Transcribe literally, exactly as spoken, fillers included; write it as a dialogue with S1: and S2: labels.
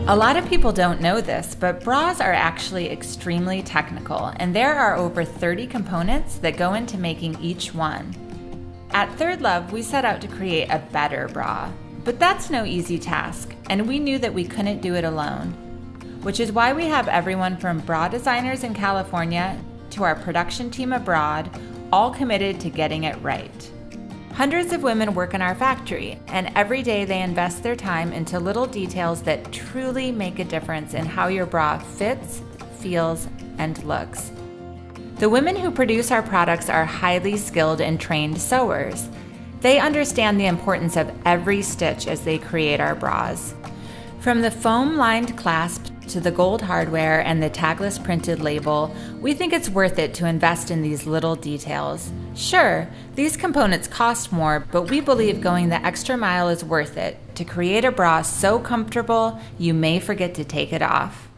S1: A lot of people don't know this, but bras are actually extremely technical, and there are over thirty components that go into making each one. At ThirdLove, we set out to create a better bra, but that's no easy task, and we knew that we couldn't do it alone, which is why we have everyone from bra designers in California to our production team abroad, all committed to getting it right. Hundreds of women work in our factory, and every day they invest their time into little details that truly make a difference in how your bra fits, feels, and looks. The women who produce our products are highly skilled and trained sewers. They understand the importance of every stitch as they create our bras. From the foam-lined clasp to the gold hardware and the tagless printed label, we think it's worth it to invest in these little details. Sure, these components cost more, but we believe going the extra mile is worth it to create a bra so comfortable you may forget to take it off.